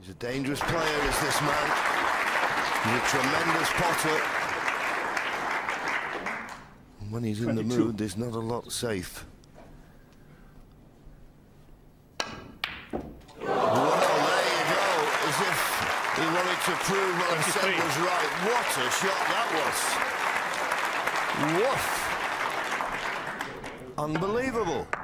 He's a dangerous player, is this man. He's a tremendous potter. And when he's in the mood, there's not a lot safe. Well, there you go. As if he wanted to prove what I said was right. What a shot that was. Woof. Unbelievable.